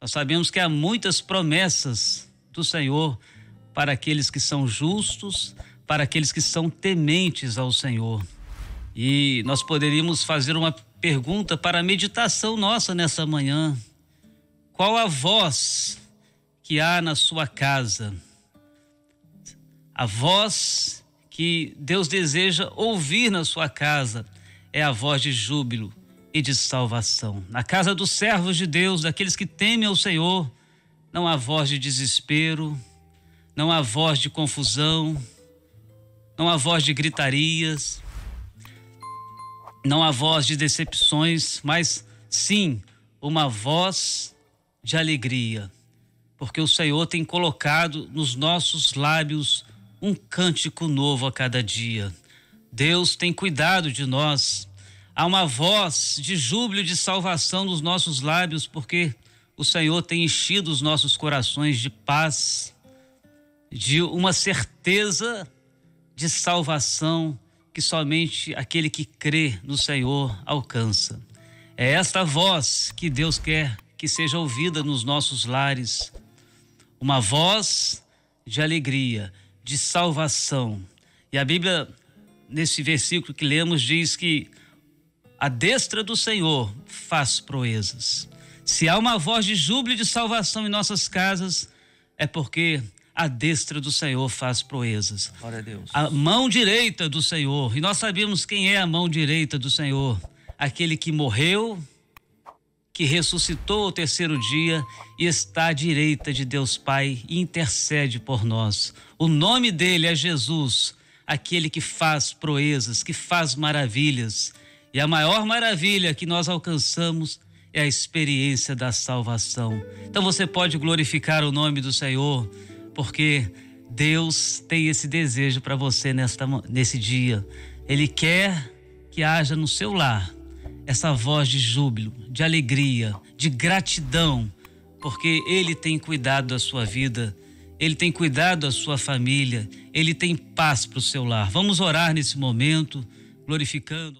Nós sabemos que há muitas promessas do Senhor para aqueles que são justos, para aqueles que são tementes ao Senhor. E nós poderíamos fazer uma pergunta para a meditação nossa nessa manhã. Qual a voz que há na sua casa? A voz que Deus deseja ouvir na sua casa é a voz de júbilo e de salvação. Na casa dos servos de Deus, daqueles que temem ao Senhor, não há voz de desespero, não há voz de confusão, não há voz de gritarias, não há voz de decepções, mas sim uma voz de alegria, porque o Senhor tem colocado nos nossos lábios um cântico novo a cada dia. Deus tem cuidado de nós. Há uma voz de júbilo e de salvação nos nossos lábios, porque o Senhor tem enchido os nossos corações de paz, de uma certeza de salvação que somente aquele que crê no Senhor alcança. É esta voz que Deus quer que seja ouvida nos nossos lares, uma voz de alegria, de salvação. E a Bíblia, nesse versículo que lemos, diz que a destra do Senhor faz proezas. Se há uma voz de júbilo e de salvação em nossas casas, é porque a destra do Senhor faz proezas. Glória a Deus. A mão direita do Senhor. E nós sabemos quem é a mão direita do Senhor. Aquele que morreu, que ressuscitou ao terceiro dia e está à direita de Deus Pai e intercede por nós. O nome dele é Jesus, aquele que faz proezas, que faz maravilhas. E a maior maravilha que nós alcançamos é a experiência da salvação. Então você pode glorificar o nome do Senhor, porque Deus tem esse desejo para você nesse dia. Ele quer que haja no seu lar essa voz de júbilo, de alegria, de gratidão, porque Ele tem cuidado da sua vida, Ele tem cuidado da sua família, Ele tem paz para o seu lar. Vamos orar nesse momento, glorificando.